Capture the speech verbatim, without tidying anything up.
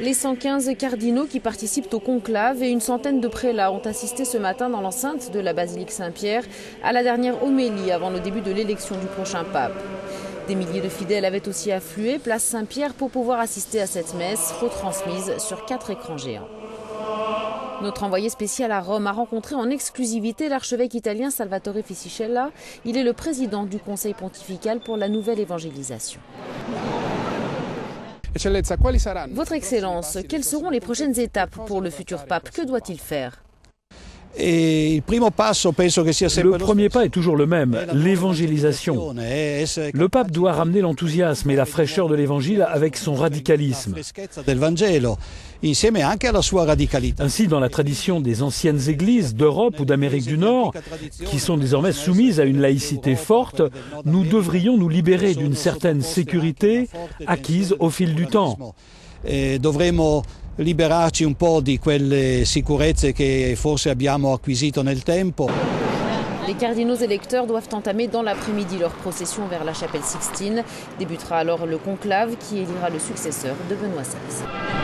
Les cent quinze cardinaux qui participent au conclave et une centaine de prélats ont assisté ce matin dans l'enceinte de la basilique Saint-Pierre à la dernière homélie avant le début de l'élection du prochain pape. Des milliers de fidèles avaient aussi afflué place Saint-Pierre pour pouvoir assister à cette messe retransmise sur quatre écrans géants. Notre envoyé spécial à Rome a rencontré en exclusivité l'archevêque italien Salvatore Fisicella. Il est le président du Conseil pontifical pour la nouvelle évangélisation. Votre Excellence, quelles seront les prochaines étapes pour le futur pape? Que doit-il faire? Le premier pas est toujours le même, l'évangélisation. Le pape doit ramener l'enthousiasme et la fraîcheur de l'évangile avec son radicalisme. Ainsi, dans la tradition des anciennes églises d'Europe ou d'Amérique du Nord, qui sont désormais soumises à une laïcité forte, nous devrions nous libérer d'une certaine sécurité acquise au fil du temps. Liberarci un po' di quelle sicurezze che forse abbiamo acquisito nel tempo. Les cardinaux électeurs doivent entamer dans l'après-midi leur procession vers la chapelle Sixtine. Débutera alors le conclave qui élira le successeur de Benoît seize.